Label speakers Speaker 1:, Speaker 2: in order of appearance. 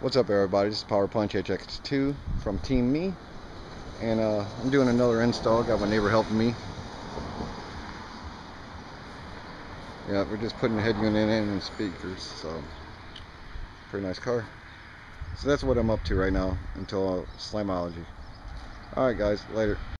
Speaker 1: What's up, everybody? This is powerpunchhx2 from Team Me, and I'm doing another install. Got my neighbor helping me. Yeah, we're just putting the head unit in and speakers, so pretty nice car. So that's what I'm up to right now until Slamology. Alright guys, later.